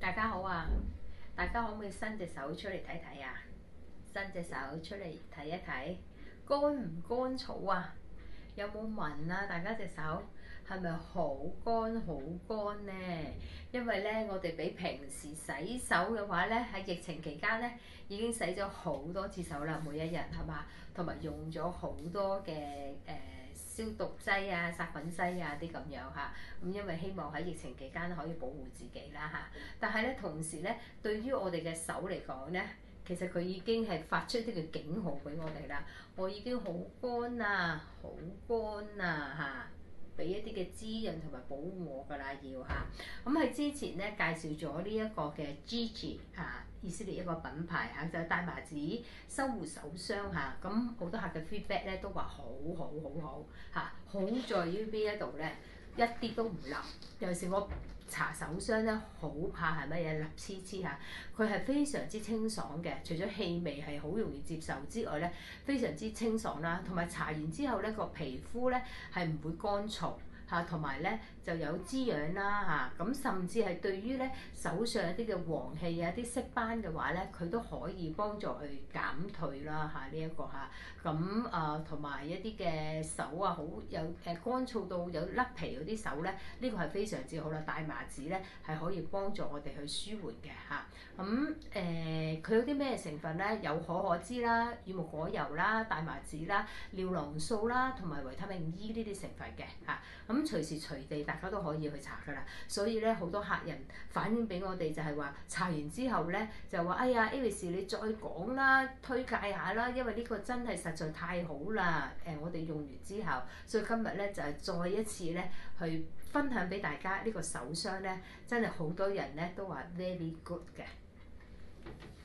大家好啊！大家可唔可以伸隻手出嚟睇睇啊？伸隻手出嚟睇一睇，乾唔乾燥啊？有冇聞啊？大家隻手係咪好乾好乾呢？因為咧，我哋比平時洗手嘅話咧，喺疫情期間咧已經洗咗好多次手啦，每一日係嘛？同埋用咗好多嘅消毒劑啊、殺菌劑啊啲咁樣嚇。咁因為希望喺疫情期間可以保護自己啦嚇。但係咧，同時咧，對於我哋嘅手嚟講咧，其實佢已經係發出呢個警號俾我哋啦。我已經好乾啊，好乾啊嚇！俾一啲嘅滋潤同埋保護我㗎啦，要嚇。咁喺之前咧介紹咗呢一個嘅 Gigi 嚇，以色列一個品牌嚇，就係大麻子修護手霜嚇。咁好多客嘅 feedback 咧都話好嚇，好在於邊一度咧？一啲都唔腍，尤其是我搽手霜咧，好怕係乜嘢立黐黐嚇。佢係非常之清爽嘅，除咗氣味係好容易接受之外咧，非常之清爽啦。同埋搽完之後咧，個皮膚咧係唔會乾燥嚇，同埋咧就有滋養啦嚇。咁甚至係對於咧手上一啲嘅黃氣啊、啲色斑嘅話咧，佢都可以幫助去減退啦嚇。呢一個嚇咁同埋一啲嘅手啊，好有乾燥到有甩皮嗰啲手咧，呢個係非常之好啦。大麻子咧係可以幫助我哋去舒緩嘅嚇。佢有啲咩成分咧？有可脂啦、乳木果油啦、大麻子啦、尿囊素啦，同埋維他命 E 呢啲成分嘅嚇。隨時隨地大家都可以去搽㗎啦。所以咧好多客人反映俾我哋就係話搽完之後咧就話：哎呀 Avis 你再講啦，推介下啦，因為呢個真係實在太好啦。我哋用完之後，所以今日咧就係再一次咧去分享俾大家呢個手霜咧，真係好多人咧都話 very good 嘅。